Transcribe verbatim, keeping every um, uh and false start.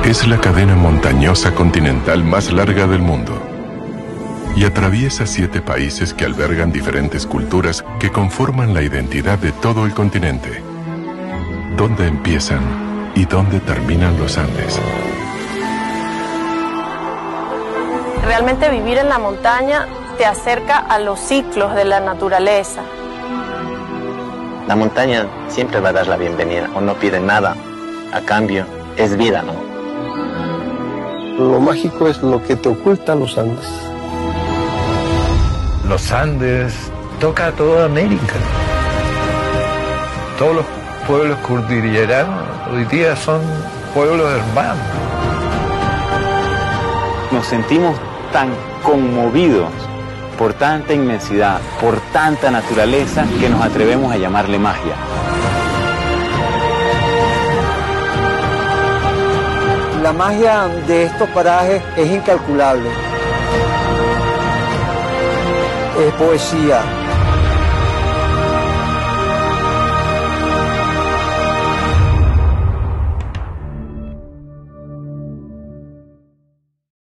Es la cadena montañosa continental más larga del mundo y atraviesa siete países que albergan diferentes culturas que conforman la identidad de todo el continente. ¿Dónde empiezan y dónde terminan los Andes? Realmente vivir en la montaña te acerca a los ciclos de la naturaleza. La montaña siempre va a dar la bienvenida, o no pide nada a cambio, es vida, ¿no? Lo mágico es lo que te ocultan los Andes. Los Andes toca a toda América. Todos los pueblos cordilleranos hoy día son pueblos hermanos. Nos sentimos tan conmovidos por tanta inmensidad, por tanta naturaleza, que nos atrevemos a llamarle magia. La magia de estos parajes es incalculable. Es poesía.